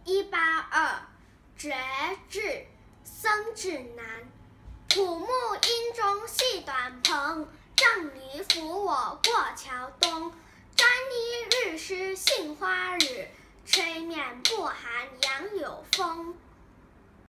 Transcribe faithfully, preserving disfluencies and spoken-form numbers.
一八二，绝句，僧志南。古木阴中系短篷，杖藜扶我过桥东。专一日湿杏花雨，吹面不寒杨柳风。